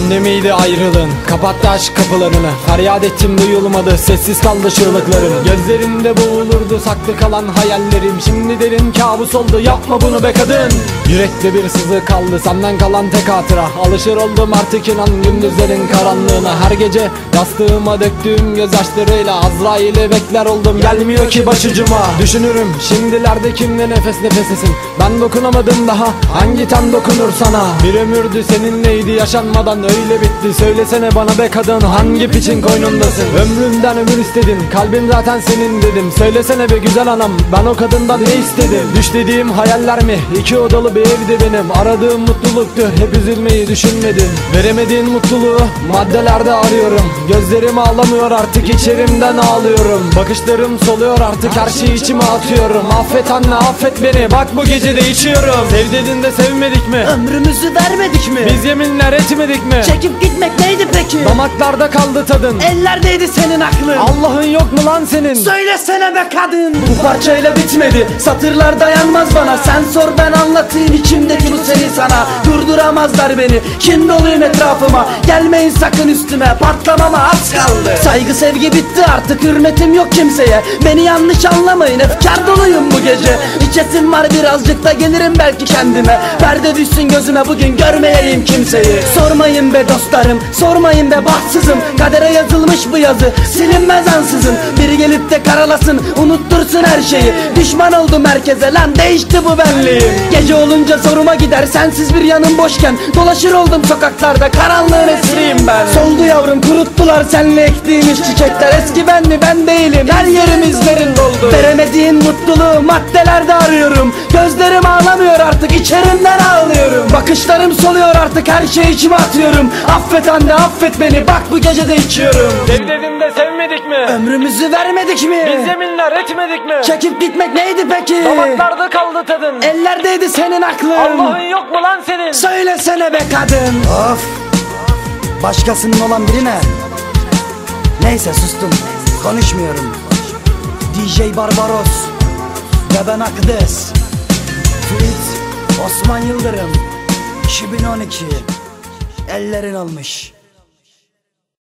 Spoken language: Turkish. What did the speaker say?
Şimdi miydi ayrılığın? Kapattı aşk kapılarını. Feryat ettim duyulmadı, sessiz kaldı çığlıklarım. Gözlerinde boğulurdu saklı kalan hayallerim. Şimdi derin kabus oldu, yapma bunu be kadın. Yürekte bir sızı kaldı, senden kalan tek hatıra. Alışır oldum artık inan gündüzlerin karanlığına. Her gece yastığıma döktüğüm gözyaşlarıyla Azrail'i bekler oldum, gelmiyor ki başucuma. Düşünürüm şimdilerde kimle nefes nefesesin. Ben dokunamadım daha, hangi ten dokunur sana? Bir ömürdü seninleydi, yaşanmadan öyle bitti. Söylesene bana be kadın, hangi piçin koynundasın? Ömrümden ömür istedin, kalbim zaten senin dedim. Söylesene be güzel anam, ben o kadından ne istedim? Düş dediğim hayaller mi? 2 odalı bir evdi benim. Aradığım mutluluktu, hep üzülmeyi düşünmedim. Veremediğin mutluluğu maddelerde arıyorum. Gözlerim ağlamıyor artık, içerimden ağlıyorum. Bakışlarım soluyor artık, her şeyi içime atıyorum. Affet anne, affet beni, bak bu gece de içiyorum. Sev dedin de sevmedik mi? Ömrümüzü vermedik mi? Biz yeminler etmedik mi? Çekip gitmek neydi peki? Damaklarda kaldı tadın. Ellerdeydi senin aklın. Allah'ın yok mu lan senin? Söylesene be kadın. Bu parçayla bitmedi, satırlar dayanmaz bana. Sen sor ben anlatayım içimdeki bu seni sana. Durduramazlar beni, kin doluyum etrafıma. Gelmeyin sakın üstüme, patlamama az kaldı. Saygı sevgi bitti artık, hürmetim yok kimseye. Beni yanlış anlamayın, efkar doluyum bu gece. İçesim var birazcık da gelirim belki kendime. Perde düşsün gözüme bugün, görmeyeyim kimseyi. Sormayın be dostlarım, sormayın be bahtsızım. Kadere yazılmış bu yazı, silinmez ansızın. Biri gelip de karalasın, unuttursun her şeyi. Düşman oldum herkese lan, değişti bu benliğim. Gece olunca zoruma gider, sensiz bir yanım boşken. Dolaşır oldum sokaklarda, karanlığın esiriyim ben. Soldu yavrum, kuruttular senle ektiğimiz çiçekler. Eski ben mi, ben değilim, her yerim izlerin doldu. Veremediğin mutluluğu maddelerde arıyorum. Gözlerim ağlamıyor artık, içerimden ağlıyorum. Bakışlarım soluyor artık, her şeyi içime atıyorum. Affet anne, affet beni, bak bu gece de içiyorum. Sev dedim de sevmedik mi? Ömrümüzü vermedik mi? Biz yeminler etmedik mi? Çekip gitmek neydi peki? Damaklarda kaldı tadın. Ellerdeydi senin aklın. Allah'ın yok mu lan senin? Söylesene be kadın. Of. Başkasının olan birine. Neyse sustum, konuşmuyorum. DJ Barbaros ve ben Akdes. Tweet Osman Yıldırım 2012. Ellerin olmuş.